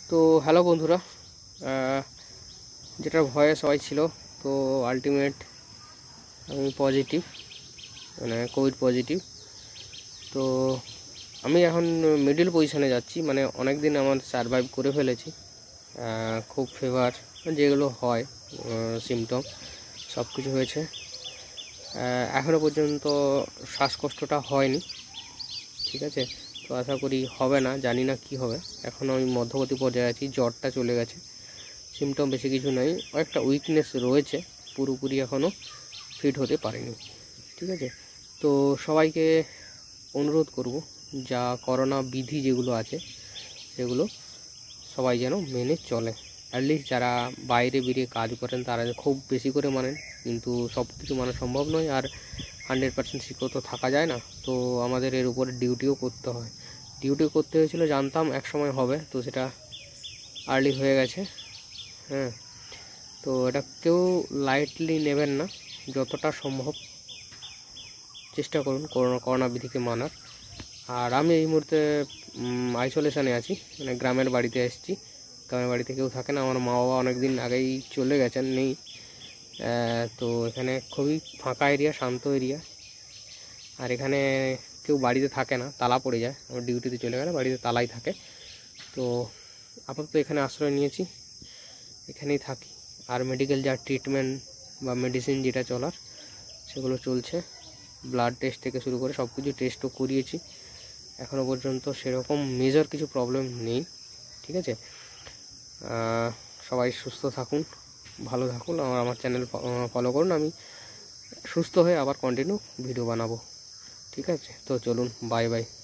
তো হ্যালো বন্ধুরা, যেটার ভয়ে সবাই ছিল, তো আলটিমেট আমি পজিটিভ, মানে কোভিড পজিটিভ। তো আমি এখন মিডল পজিশানে যাচ্ছি, মানে অনেক দিন আমার সারভাইভ করে ফেলেছি। খুব ফিভার যেগুলো হয় সিমটম সব কিছু হয়েছে। এখনও পর্যন্ত শ্বাসকষ্টটা হয়নি, ঠিক আছে। তো আশা করি হবে না, জানি না কি হবে। এখন আমি মধ্যবর্তী পর্যায়ে আছি, জ্বরটা চলে গেছে, সিমটম বেশি কিছু নেই, একটা উইকনেস রয়েছে, পুরোপুরি এখনও ফিট হতে পারিনি, ঠিক আছে। তো সবাইকে অনুরোধ করব, যা করোনা বিধি যেগুলো আছে সেগুলো সবাই যেন মেনে চলে। অ্যাটলিস্ট যারা বাইরে বেরিয়ে কাজ করেন তারা খুব বেশি করে মানেন, কিন্তু সব কিছু মানা সম্ভব নয়, আর 100% সিকিউর তো থাকা যায় না। তো আমাদের এর উপরে ডিউটিও করতে হয়, ডিউটিও করতে হয়েছিল, জানতাম এক সময় হবে, তো সেটা আর্লি হয়ে গেছে। হ্যাঁ, তো এটা কেউ লাইটলি নেবেন না, যতটা সম্ভব চেষ্টা করুন করোনা বিধিকে মানার। আর আমি এই মুহূর্তে আইসোলেশানে আছি, মানে গ্রামের বাড়িতে এসেছি। গ্রামের বাড়িতে কেউ থাকে না, আমার মা বাবা অনেক দিন আগেই চলে গেছেন, নেই। তো এখানে খুবই ফাঁকা এরিয়া, শান্ত এরিয়া, আর এখানে কেউ বাড়িতে থাকে না, তালা পড়ে যায়। আমার ডিউটিতে চলে গেলে বাড়িতে তালাই থাকে। তো আপাতত এখানে আশ্রয় নিয়েছি, এখানেই থাকি। আর মেডিকেল যা ট্রিটমেন্ট বা মেডিসিন যেটা চলার সেগুলো চলছে। ব্লাড টেস্ট থেকে শুরু করে সব কিছু টেস্টও করিয়েছি, এখনও পর্যন্ত সেরকম মেজর কিছু প্রবলেম নেই, ঠিক আছে। সবাই সুস্থ থাকুন, ভালো থাকুন, আমার চ্যানেল ফলো করুন। আমি সুস্থ হয়ে আবার কন্টিনিউ ভিডিও বানাবো, ঠিক আছে। তো চলুন, বাই বাই।